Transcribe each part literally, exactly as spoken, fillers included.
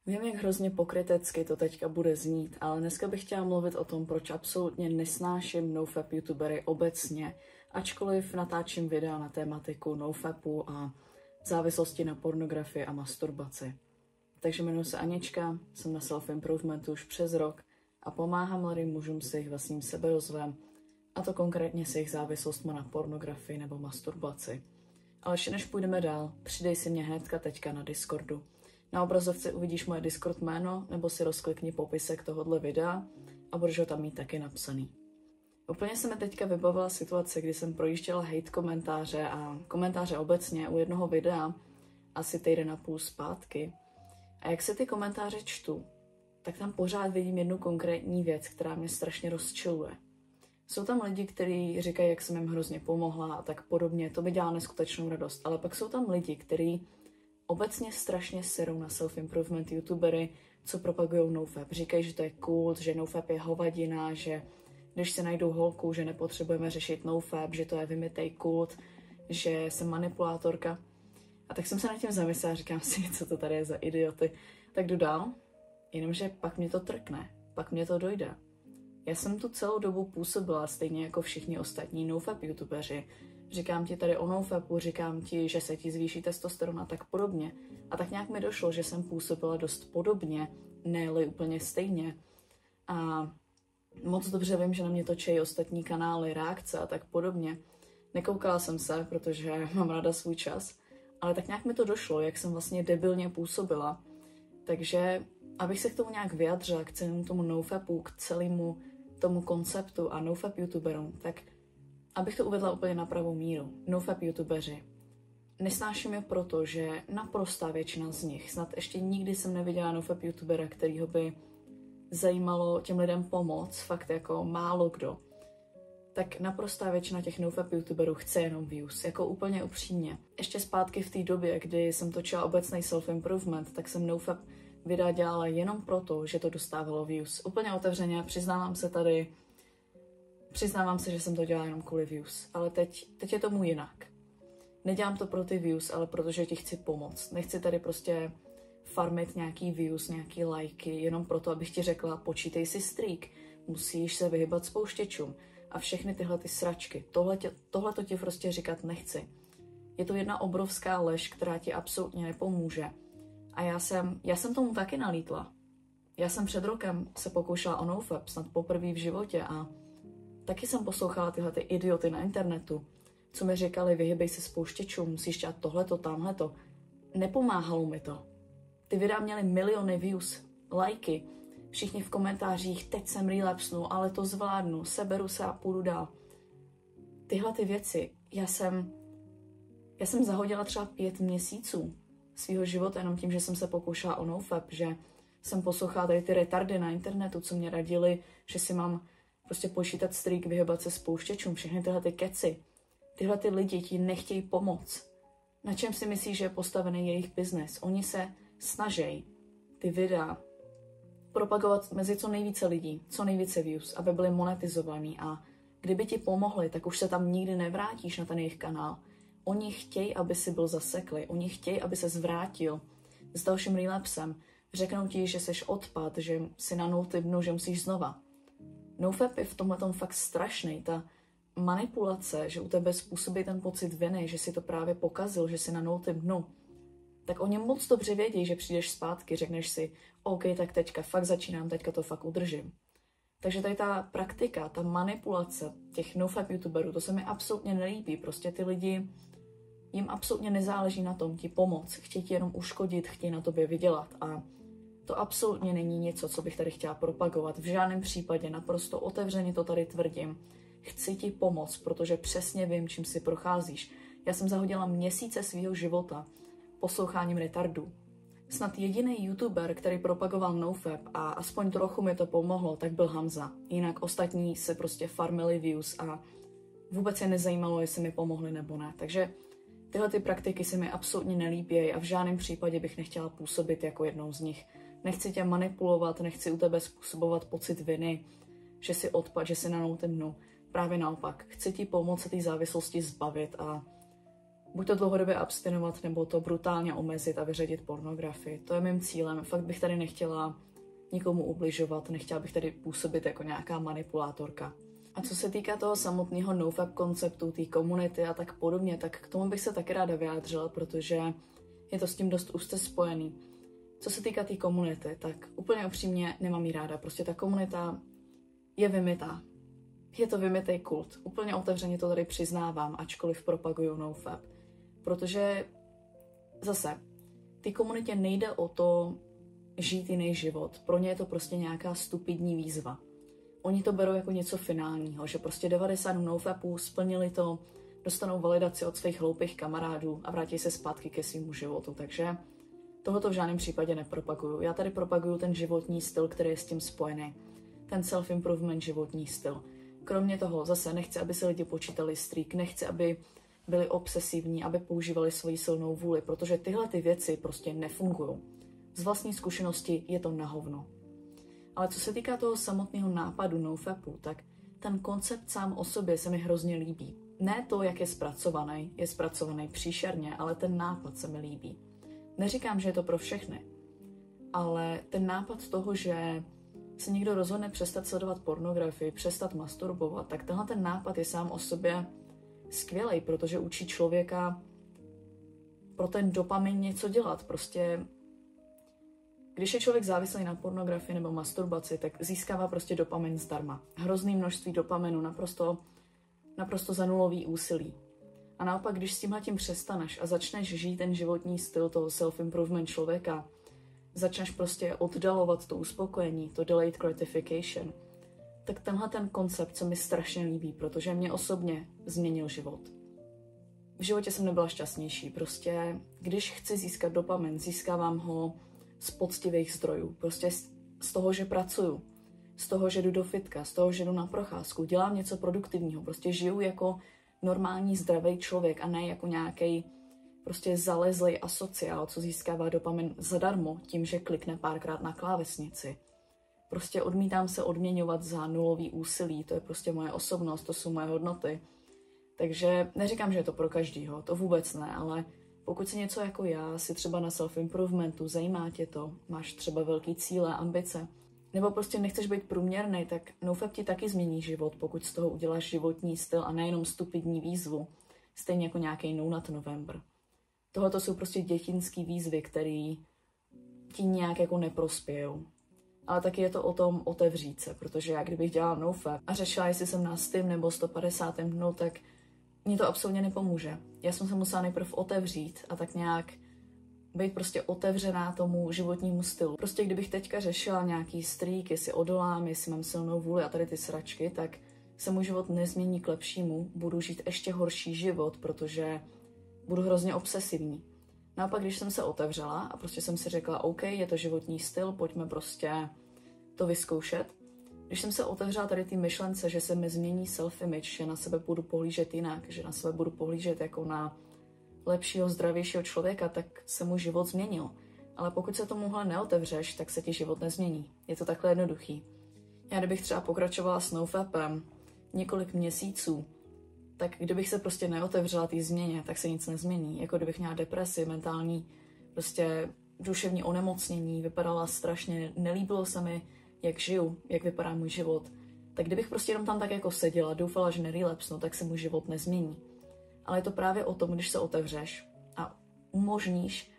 Vím, jak hrozně pokrytecky to teďka bude znít, ale dneska bych chtěla mluvit o tom, proč absolutně nesnáším nofap youtubery obecně, ačkoliv natáčím videa na tématiku nofapu a závislosti na pornografii a masturbaci. Takže jmenuji se Anička, jsem na self-improvementu už přes rok a pomáhám mladým mužům s jejich vlastním seberozvojem, a to konkrétně s jejich závislostmi na pornografii nebo masturbaci. Ale ještě než půjdeme dál, přidej si mě hnedka teďka na Discordu. Na obrazovce uvidíš moje Discord jméno, nebo si rozklikni popisek tohohle videa a budeš ho tam mít taky napsaný. Úplně se mi teďka vybavila situace, kdy jsem projížděla hate komentáře a komentáře obecně u jednoho videa asi týden a půl zpátky. A jak se ty komentáře čtu, tak tam pořád vidím jednu konkrétní věc, která mě strašně rozčiluje. Jsou tam lidi, kteří říkají, jak jsem jim hrozně pomohla a tak podobně, to mi dělá neskutečnou radost, ale pak jsou tam lidi, kteří obecně strašně serou na self-improvement youtubery, co propagují nofap. Říkají, že to je kult, že nofap je hovadina, že když se najdou holku, že nepotřebujeme řešit nofap, že to je vymitej kult, že jsem manipulátorka. A tak jsem se nad tím zamyslela a říkám si, co to tady je za idioty. Tak jdu dál, jenomže pak mě to trkne, pak mě to dojde. Já jsem tu celou dobu působila stejně jako všichni ostatní nofap youtubeři. Říkám ti tady o nofapu, říkám ti, že se ti zvýší testosteron a tak podobně. A tak nějak mi došlo, že jsem působila dost podobně, ne-li úplně stejně. A moc dobře vím, že na mě točí ostatní kanály, reakce a tak podobně. Nekoukala jsem se, protože mám ráda svůj čas, ale tak nějak mi to došlo, jak jsem vlastně debilně působila. Takže abych se k tomu nějak vyjadřila, k celému tomu nofapu, k celému tomu konceptu a nofap youtuberům, tak abych to uvedla úplně na pravou míru. Nofap youtubeři. Nesnáším je proto, že naprostá většina z nich, snad ještě nikdy jsem neviděla nofap youtubera, kterýho by zajímalo těm lidem pomoct, fakt jako málo kdo. Tak naprostá většina těch nofap youtuberů chce jenom views, jako úplně upřímně. Ještě zpátky v té době, kdy jsem točila obecný self-improvement, tak jsem nofap videa dělala jenom proto, že to dostávalo views. Úplně otevřeně, přiznávám se tady, Přiznávám se, že jsem to dělala jenom kvůli views, ale teď, teď je tomu jinak. Nedělám to pro ty views, ale protože ti chci pomoct. Nechci tady prostě farmit nějaký views, nějaký lajky, jenom proto, abych ti řekla, počítej si streak, musíš se vyhybat spouštěčům a všechny tyhle ty sračky. Tohle, tě, tohle to ti prostě říkat nechci. Je to jedna obrovská lež, která ti absolutně nepomůže. A já jsem, já jsem tomu taky nalítla. Já jsem před rokem se pokoušela o nofap, snad poprvé v životě a taky jsem poslouchala tyhle ty idioty na internetu, co mi říkali, vyhybej se spouštěčům, musíš dělat tohleto, tamhleto. Nepomáhalo mi to. Ty videa měly miliony views, lajky, všichni v komentářích, teď jsem relapsnu, ale to zvládnu, seberu se a půjdu dál. Tyhle ty věci, já jsem, já jsem zahodila třeba pět měsíců svýho života jenom tím, že jsem se pokoušela o nofap, že jsem poslouchala tady ty retardy na internetu, co mě radili, že si mám prostě počítat streak, vyhybat se spouštěčům, všechny tyhle ty keci. Tyhle ty lidi ti nechtějí pomoct. Na čem si myslíš, že je postavený jejich biznes? Oni se snaží ty videa propagovat mezi co nejvíce lidí, co nejvíce views, aby byly monetizovaný a kdyby ti pomohli, tak už se tam nikdy nevrátíš na ten jejich kanál. Oni chtějí, aby si byl zaseklý, oni chtějí, aby se zvrátil s dalším relapsem. Řeknou ti, že seš odpad, že si na nultý dnu, že musíš znova. Nofap je v tomhletom fakt strašný, ta manipulace, že u tebe způsobí ten pocit viny, že si to právě pokazil, že si na nultém dnu, tak oni moc dobře vědí, že přijdeš zpátky, řekneš si, OK, tak teďka fakt začínám, teďka to fakt udržím. Takže tady ta praktika, ta manipulace těch nofap youtuberů, to se mi absolutně nelíbí, prostě ty lidi, jim absolutně nezáleží na tom ti pomoct, chtějí ti jenom uškodit, chtějí na tobě vydělat a to absolutně není něco, co bych tady chtěla propagovat. V žádném případě, naprosto otevřeně to tady tvrdím. Chci ti pomoct, protože přesně vím, čím si procházíš. Já jsem zahodila měsíce svého života posloucháním retardů. Snad jediný youtuber, který propagoval nofap a aspoň trochu mi to pomohlo, tak byl Hamza. Jinak ostatní se prostě farmili views a vůbec je nezajímalo, jestli mi pomohli nebo ne. Takže tyhle ty praktiky se mi absolutně nelíbí a v žádném případě bych nechtěla působit jako jednou z nich. Nechci tě manipulovat, nechci u tebe způsobovat pocit viny, že jsi odpad, že jsi na nultém dnu. Právě naopak, chci ti pomoct se té závislosti zbavit a buď to dlouhodobě abstinovat, nebo to brutálně omezit a vyřadit pornografii. To je mým cílem. Fakt bych tady nechtěla nikomu ubližovat, nechtěla bych tady působit jako nějaká manipulátorka. A co se týká toho samotného nofap konceptu, té komunity a tak podobně, tak k tomu bych se taky ráda vyjádřila, protože je to s tím dost úzce spojený. Co se týká té tý komunity, tak úplně upřímně nemám jí ráda. Prostě ta komunita je vymytá. Je to vymytej kult. Úplně otevřeně to tady přiznávám, ačkoliv propaguju nofap. Protože zase, té komunitě nejde o to žít jiný život. Pro ně je to prostě nějaká stupidní výzva. Oni to berou jako něco finálního, že prostě devadesát nofapů splnili to, dostanou validaci od svých hloupých kamarádů a vrátí se zpátky ke svému životu. Takže tohoto v žádném případě nepropaguju. Já tady propaguju ten životní styl, který je s tím spojený. Ten self-improvement životní styl. Kromě toho zase nechci, aby se lidi počítali streak, nechci, aby byli obsesivní, aby používali svoji silnou vůli, protože tyhle ty věci prostě nefungují. Z vlastní zkušenosti je to na hovno. Ale co se týká toho samotného nápadu nofapu, tak ten koncept sám o sobě se mi hrozně líbí. Ne to, jak je zpracovaný, je zpracovaný příšerně, ale ten nápad se mi líbí. Neříkám, že je to pro všechny, ale ten nápad toho, že se někdo rozhodne přestat sledovat pornografii, přestat masturbovat, tak tenhle ten nápad je sám o sobě skvělej, protože učí člověka pro ten dopamin něco dělat. Prostě, když je člověk závislý na pornografii nebo masturbaci, tak získává prostě dopamin zdarma. Hrozný množství dopaminu, naprosto, naprosto za nulový úsilí. A naopak, když s tímhletím přestaneš a začneš žít ten životní styl toho self-improvement člověka, začneš prostě oddalovat to uspokojení, to delayed gratification, tak tenhle ten koncept se mi strašně líbí, protože mě osobně změnil život. V životě jsem nebyla šťastnější, prostě když chci získat dopamin, získávám ho z poctivých zdrojů, prostě z toho, že pracuju, z toho, že jdu do fitka, z toho, že jdu na procházku, dělám něco produktivního, prostě žiju jako normální zdravý člověk a ne jako nějaký prostě zalezlej asociál, co získává dopamin zadarmo tím, že klikne párkrát na klávesnici. Prostě odmítám se odměňovat za nulový úsilí, to je prostě moje osobnost, to jsou moje hodnoty. Takže neříkám, že je to pro každýho, to vůbec ne, ale pokud si něco jako já, si třeba na self-improvementu, zajímá tě to, máš třeba velký cíle, ambice, nebo prostě nechceš být průměrný, tak nofap ti taky změní život, pokud z toho uděláš životní styl a nejenom stupidní výzvu, stejně jako nějaký No Nut November. Tohoto jsou prostě dětinský výzvy, které ti nějak jako neprospějou. Ale taky je to o tom otevřít se, protože já kdybych dělala nofap a řešila, jestli jsem na stým nebo sto padesátém dnu, tak mě to absolutně nepomůže. Já jsem se musela nejprve otevřít a tak nějak být prostě otevřená tomu životnímu stylu. Prostě kdybych teďka řešila nějaký streak, jestli odolám, jestli mám silnou vůli a tady ty sračky, tak se můj život nezmění k lepšímu, budu žít ještě horší život, protože budu hrozně obsesivní. Naopak, když jsem se otevřela a prostě jsem si řekla, OK, je to životní styl, pojďme prostě to vyzkoušet. Když jsem se otevřela tady ty myšlence, že se mi změní self-image, že na sebe budu pohlížet jinak, že na sebe budu pohlížet jako na lepšího, zdravějšího člověka, tak se můj život změnil. Ale pokud se tomuhle neotevřeš, tak se ti život nezmění. Je to takhle jednoduchý. Já kdybych třeba pokračovala s nofapem několik měsíců, tak kdybych se prostě neotevřela té změně, tak se nic nezmění. Jako kdybych měla depresi, mentální, prostě duševní onemocnění, vypadala strašně, nelíbilo se mi, jak žiju, jak vypadá můj život. Tak kdybych prostě jenom tam tak jako seděla, doufala, že nerelapsnu, tak se můj život nezmění. Ale je to právě o tom, když se otevřeš a umožníš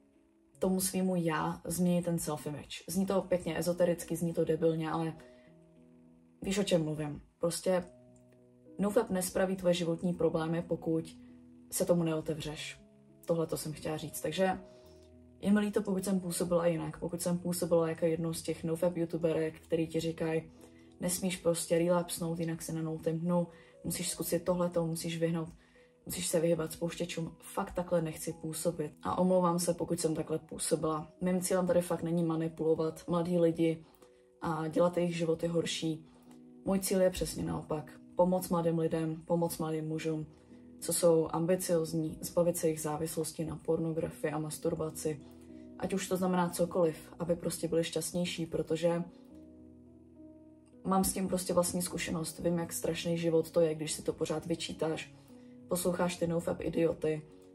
tomu svýmu já změnit ten self-image. Zní to pěkně ezotericky, zní to debilně, ale víš, o čem mluvím. Prostě nofap nespraví tvoje životní problémy, pokud se tomu neotevřeš. Tohle to jsem chtěla říct. Takže je mi líto, pokud jsem působila jinak, pokud jsem působila jako jednou z těch nofap youtuberek, který ti říkají, nesmíš prostě relapsnout, jinak se na nultém dnu, musíš zkusit tohleto, musíš vyhnout, musíš se vyhybat spouštěčům. Fakt takhle nechci působit. A omlouvám se, pokud jsem takhle působila. Mým cílem tady fakt není manipulovat mladí lidi a dělat jejich životy horší. Můj cíl je přesně naopak. Pomoc mladým lidem, pomoc mladým mužům, co jsou ambiciozní, zbavit se jejich závislosti na pornografii a masturbaci. Ať už to znamená cokoliv, aby prostě byli šťastnější, protože mám s tím prostě vlastní zkušenost. Vím, jak strašný život to je, když si to pořád vyčítáš. Posloucháš ty nofap idioty,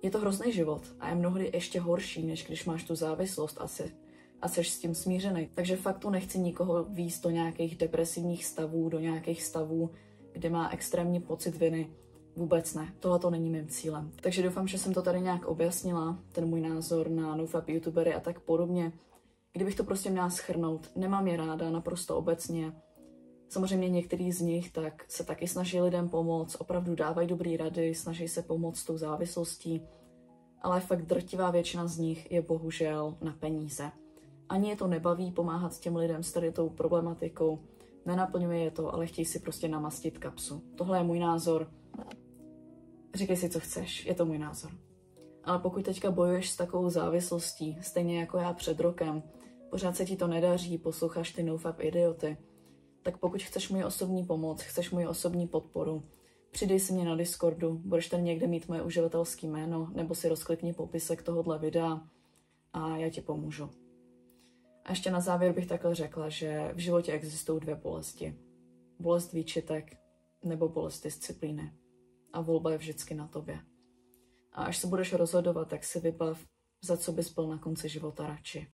Je to hrozný život a je mnohdy ještě horší, než když máš tu závislost asi a seš s tím smířený. Takže fakt tu nechci nikoho vést do nějakých depresivních stavů, do nějakých stavů, kde má extrémní pocit viny. Vůbec ne. Tohle to není mým cílem. Takže doufám, že jsem to tady nějak objasnila, ten můj názor na nofap youtubery a tak podobně. Kdybych to prostě měla shrnout, nemám je ráda naprosto obecně. Samozřejmě některý z nich tak se taky snaží lidem pomoct, opravdu dávají dobrý rady, snaží se pomoct s tou závislostí, ale fakt drtivá většina z nich je bohužel na peníze. Ani je to nebaví pomáhat těm lidem s tady tou problematikou, nenaplňuje je to, ale chtějí si prostě namastit kapsu. Tohle je můj názor. Říkej si, co chceš, je to můj názor. Ale pokud teďka bojuješ s takovou závislostí, stejně jako já před rokem, pořád se ti to nedaří, posloucháš ty nofap idioty, tak pokud chceš můj osobní pomoc, chceš můj osobní podporu, přidej si mě na Discordu, budeš tam někde mít moje uživatelské jméno, nebo si rozklikni popisek tohohle videa a já ti pomůžu. A ještě na závěr bych takhle řekla, že v životě existují dvě bolesti. Bolest výčitek nebo bolest disciplíny. A volba je vždycky na tobě. A až se budeš rozhodovat, tak si vybav, za co bys byl na konci života radši.